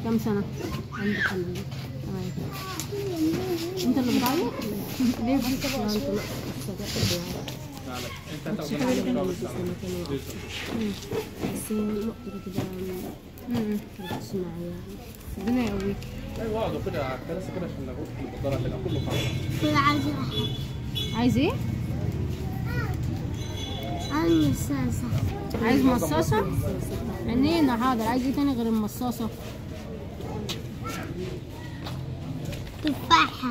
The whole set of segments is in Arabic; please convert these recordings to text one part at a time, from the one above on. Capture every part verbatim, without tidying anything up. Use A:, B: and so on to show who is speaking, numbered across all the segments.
A: كام سنة؟
B: عندي خمسة.
A: تمام. انت اللي بتعيط؟ ليه بس؟
B: انت ناقص الصداقة
C: انت
B: بس نقطة كده مكنتش معايا.
A: ربنا يقويك.
C: ايوه اقعدوا كده على الكراسي كده عشان نروح المقدرة هتبقى كله خلاص.
D: كل عايزة أحب.
A: عايز ايه؟
D: عايز مصاصة.
A: عايز مصاصة؟ عينينا حاضر. عايز ايه تاني غير المصاصة؟
D: تفاحة.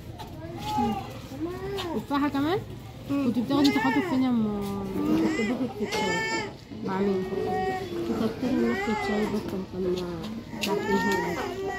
A: تفاحة كمان؟ كنت بتاخدي تخاطب فين يا ام؟
B: كنت باخد في الشاي.
A: مع مين؟
B: كنت أكتر ناخد شاي بس كان تحت الهواء.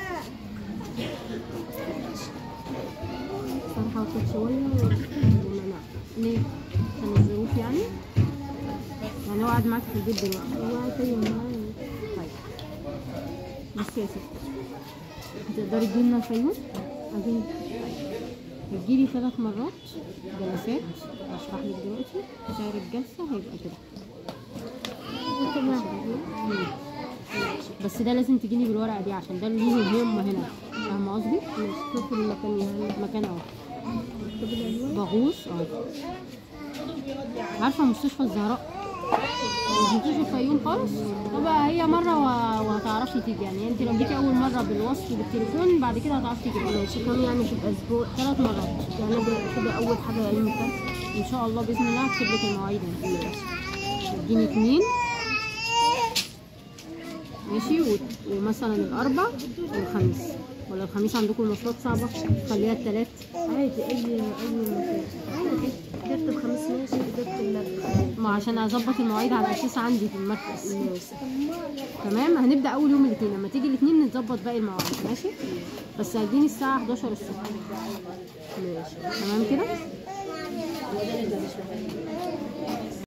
B: صراحة واخد شوية ومنع.
A: ليه؟ عشان الظروف يعني؟ يعني هو قاعد معاك في البيت دلوقتي؟
B: هو طيب معايا.
A: طيب. بصي يا ستي، هتقدري تجيلنا الفيوم؟
B: أجيب.
A: هتجيلي ثلاث مرات جلسات، هشرح لك دلوقتي. سعر الجلسة هيبقى كده. مم. بس ده لازم تجيني بالورقة دي عشان ده ليه مهمة هنا، فاهمة قصدي؟
B: مش شوف المكان يعني.
A: مكان اهو
B: طب العنوان؟
A: بغوص اهو. عارفة مستشفى الزهراء؟ مش مستشفى الفيوم خالص؟ طب هي مرة و- وهتعرفي تيجي، يعني انت لو جيتي أول مرة بالوصف بالتليفون بعد كده هتعرفي تيجي.
B: ماشي. كم يعني في الأسبوع؟
A: ثلاث مرات
B: يعني ده كده أول حاجة علم الكسر.
A: ان شاء الله باذن الله. هكتب لك المواعيد هنا. تديني اتنين ماشي، و- ومثلا الاربع والخميس، ولا الخميس عندكم المواصلات صعبه؟ خليها التلات.
B: عادي. أي أي مكان. عادي. قدرت بخمس ماشي. قدرت الأربعاء.
A: ما عشان اظبط المواعيد على اساس عندي في المركز.
B: ماشي.
A: تمام. هنبدا اول يوم الاثنين، لما تيجي الاثنين نظبط باقي المواعيد. ماشي. بس هتجيني الساعه حداشر الصبح.
B: ماشي.
A: تمام كده.